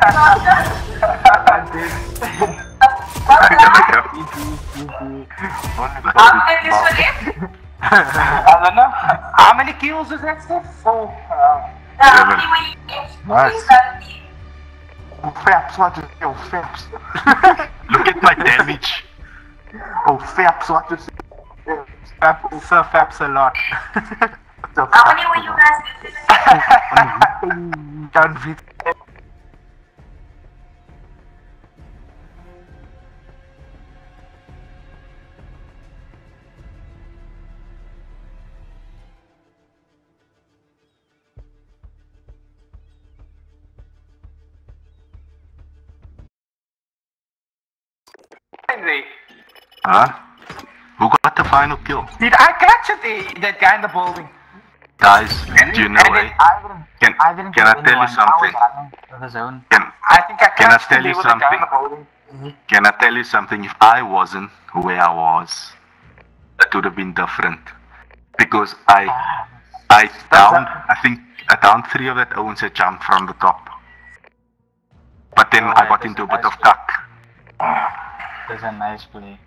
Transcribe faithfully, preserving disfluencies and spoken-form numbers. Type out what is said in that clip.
I don't know. How many kills is that stuff? Four. Nice. Oh, Faps, what is oh, Faps? Look at my damage. Oh, Faps, what is Faps, Sir Faps a lot. How many were you guys? Can't beat. Huh? Who got the final kill? Did I catch it? That guy in the building. Guys, do you know And eh? then I didn't. Can, I didn't can I get tell you anyone. something? I was running to the zone. Can, I think I Can I catched tell him. you He was the guy in the something? building. Can I tell you something? If I wasn't where I was, it would have been different. Because I, I downed, I think, I downed three of that Owens that jumped from the top. But then Oh, I got that into a was a bit nice of cuck. That's a nice play.